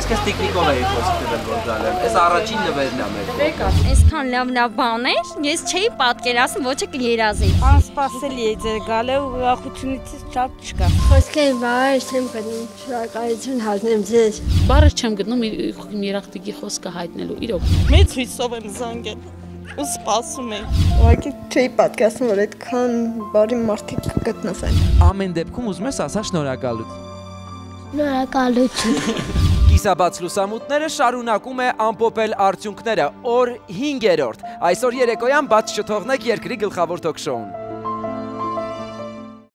Ես քեզ տիկնիկով էի խոսքել որ գալեմ։ Այս առաջին նվերն է մեր։ Այսքան լավ բան էր, ես չէի պատկերացնում ոչը կերազի։ Անսպասելի է ձեր գալը ու ուրախությունից շատ չկա։ Խոսքեր բառ չեմ գտնում, շնորհակալություն հայտնեմ ձեզ։ Բառը չեմ գտնում իմ երախտիկի խոսքը հայտնելու, իրոք։ Մեծ հույսով եմ զանգել ու սպասում եմ։ Ուղղակի չէի պատկերացնում, որ այդքան բարի մարդիկ կգտնվեն։ Ամեն դեպքում ուզում ես ասա շնորհակալություն։ Շնորհակալություն։ Կիսաբաց լուսամուտները շարունակում է ամփոփել արդյունքները, օր 5-րդ։ Այսօր երեկոյան բաց չթողնեք երկրի գլխավոր թոք շոուն։